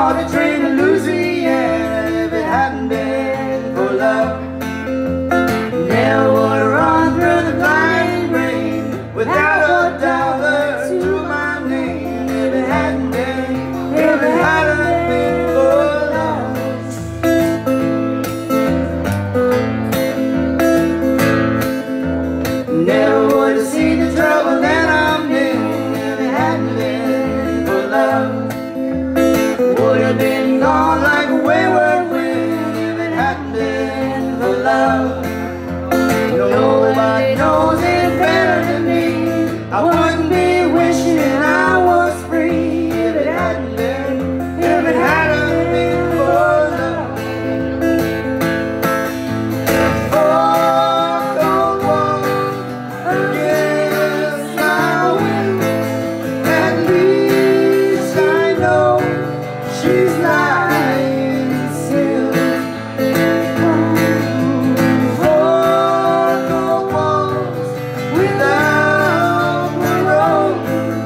caught a train to Louisville if it hadn't been for love. Never would have run through the blind rain without a dollar to my name if it hadn't been, if it hadn't been for love. Never would have seen the trouble that I'm in if it hadn't been for love. Would have been gone like a wayward wind if it hadn't been for love. Nobody knows it better than me. I wouldn't be wishing I was free if it hadn't been, if it hadn't been for love. Oh, don't walk against my will. At least I know she's lying still. Without parole,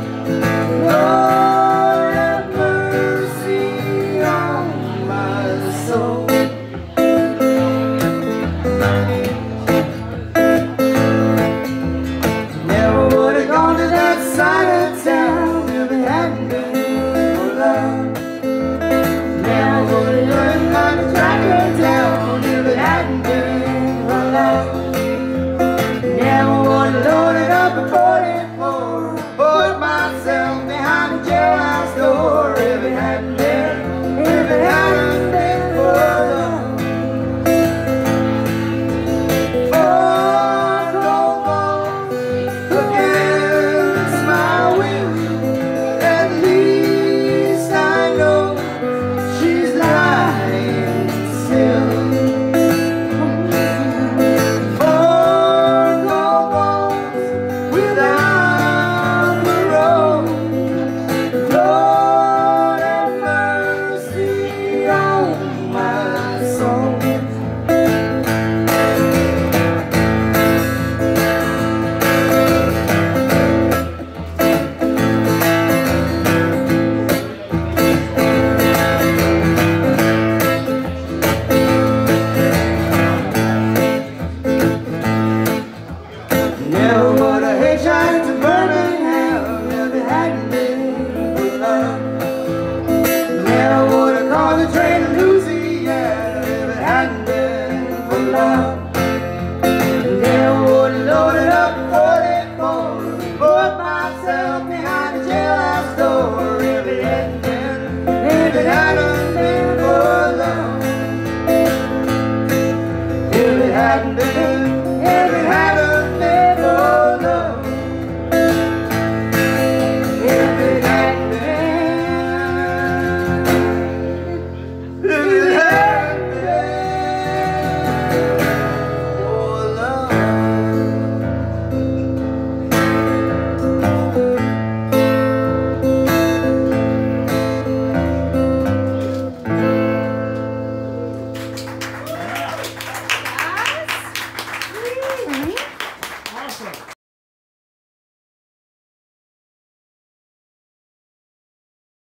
Lord have mercy on my soul. Never would have gone to that side of town if it hadn't been for love. Never would have learned how to track her down if it hadn't been for love. Never would have loaded up a 44, put myself behind a jailhouse door if it hadn't been, if it hadn't been for love. Oh, no walls against my will. At least I know she's lying still. Without parole, Lord have mercy on my soul. Never would have hitchhiked to Birmingham if it hadn't been for love. Never would have caught the train to Louisville if it hadn't been for love. Never would have loaded up